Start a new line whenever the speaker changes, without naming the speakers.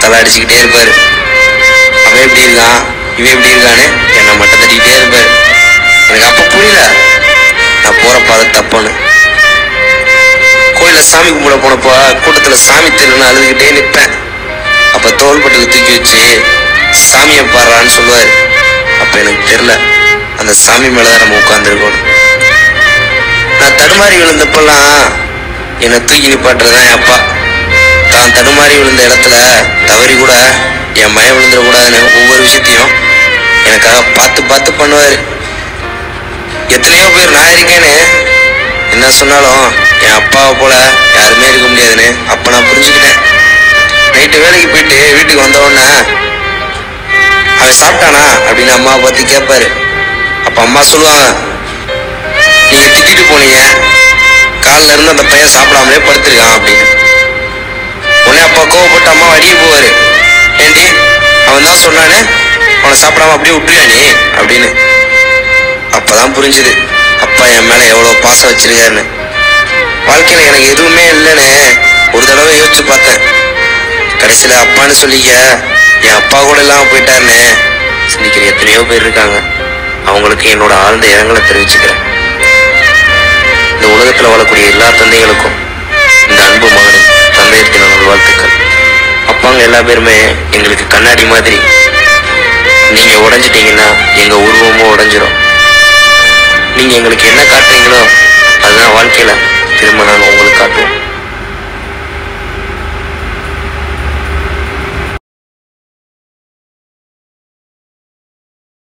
தலை அடிச்சுக்கிட்டே இருப்பாரு. அவன் எப்படி இருக்கான், இவன் எப்படி இருக்கான்னு என்னை மட்டும் தட்டிக்கிட்டே இருப்பாரு. எனக்கு அப்ப புரியல நான் போற பாதை தப்புன்னு. கோயில சாமி கும்பிட போனப்போ கூட்டத்துல சாமி தெரியலன்னு அழுதுகிட்டே நிற்பேன். அப்ப தோள்பட்டில் தூக்கி வச்சு சாமியை பாடுறான்னு சொல்லுவாரு. அப்ப எனக்கு தெரியல அந்த சாமி மேலதான் நம்ம உட்கார்ந்துருக்கணும். நான் தடுமாறி விழுந்தப்பெல்லாம் என்னை தூக்கி நிப்பாட்டுறதான் என் அப்பா. தான் தடுமாறி விழுந்த இடத்துல தவறி கூட என் மயம் விழுந்துடக்கூடாதுன்னு ஒவ்வொரு விஷயத்தையும் எனக்காக பார்த்து பார்த்து பண்ணுவாரு. எத்தனையோ பேர் நான் இருக்கேன்னு என்ன சொன்னாலும் என் அப்பாவை போல யாருமே இருக்க முடியாதுன்னு அப்ப நான் புரிஞ்சுக்கிட்டேன். நைட்டு வேலைக்கு போயிட்டு வீட்டுக்கு வந்த உடனே அவன் சாப்பிட்டானா அப்படின்னு அம்மாவை பத்தி கேட்பாரு. அப்ப அம்மா சொல்லுவாங்க, நீங்க திட்டிட்டு போனீங்க, காலில இருந்து அந்த பையன் சாப்பிடாமலே படுத்திருக்கான் அப்படின்னு. உடனே அப்பா கோவப்பட்டு அம்மா அடிக்க போவாரு. ஏண்டி அவன் தான் சொன்னானே அவனை சாப்பிடாம அப்படியே விட்டுறியா நீ அப்படின்னு. அப்பதான் புரிஞ்சுது அப்பா என் மேல எவ்வளவு பாசம் வச்சிருக்காருன்னு. வாழ்க்கையில எனக்கு எதுவுமே இல்லைன்னு ஒரு தடவை யோசிச்சு பார்த்தேன். கடைசியில அப்பான்னு சொல்லிக்க என் அப்பா கூட இல்லாம போயிட்டாருன்னு சிந்திக்கிற எத்தனையோ பேர் இருக்காங்க. அவங்களுக்கு என்னோட ஆழ்ந்த இரங்கலை தெரிவிச்சுக்கிறேன். இந்த உலகத்துல வாழக்கூடிய எல்லா தந்தைகளுக்கும் இந்த அன்பு மகனின் தந்தையர் தின நல்வாழ்த்துக்கள். அப்பாங்க எல்லா பேருமே எங்களுக்கு கண்ணாடி மாதிரி. நீங்க உடைஞ்சிட்டீங்கன்னா எங்க உருவமும் உடைஞ்சிரும். நீங்க எங்களுக்கு என்ன காட்டுறீங்களோ அதுதான் வாழ்க்கையில திரும்ப நாங்க உங்களுக்கு காட்டுவோம்.